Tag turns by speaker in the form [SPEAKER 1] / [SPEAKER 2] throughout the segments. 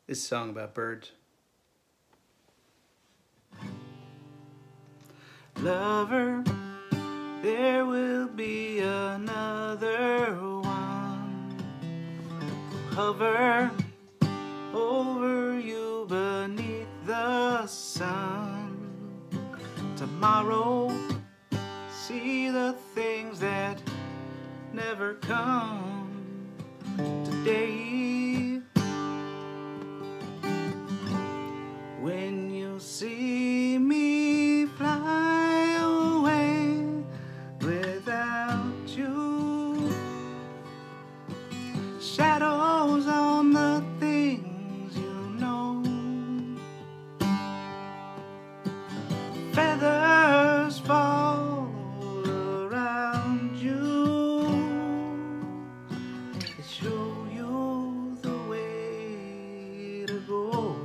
[SPEAKER 1] This song about birds. Lover, there will be another one. Hover over you beneath the sun. Tomorrow, see the things that never come. Today, when you see me fly away without you, shadows on the things you know, feathers fall around you, they show you the way to go.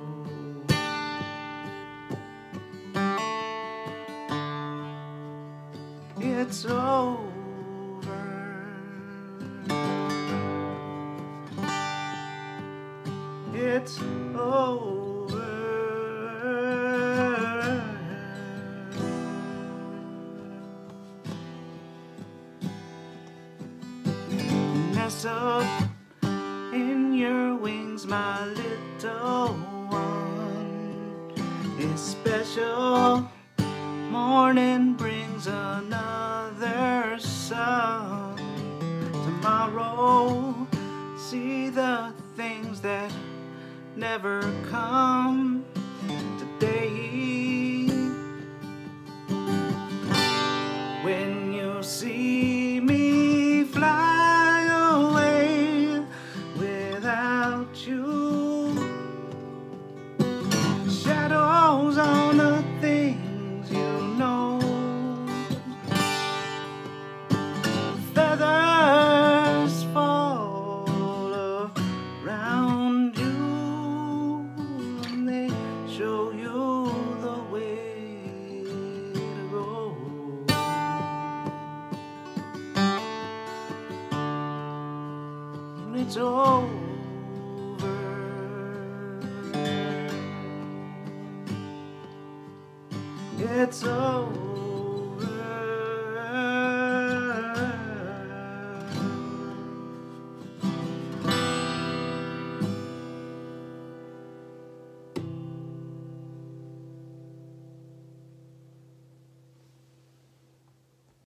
[SPEAKER 1] It's over. It's over. Nestled in your wings, my little one, is special. Morning brings another sun. Tomorrow, see the things that never come. Today, when you see me fly away without you, shadows on the things you know, feathers fall around you, and they show you the way to go. And it's over. It's over.